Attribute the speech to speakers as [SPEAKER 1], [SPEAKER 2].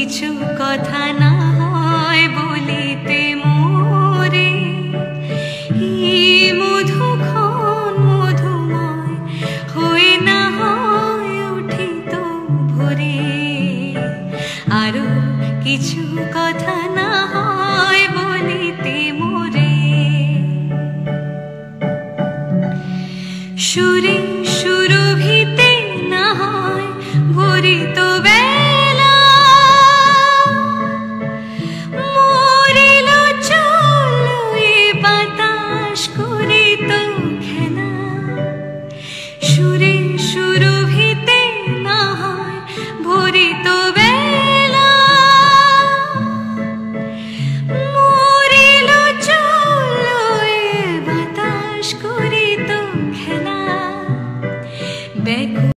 [SPEAKER 1] কিছু কথা না হয় বলিতে মোরে, এই মধুক্ষণ মধুময় হয়ে না হয় উঠিত ভোরে। আরো কিছু কথা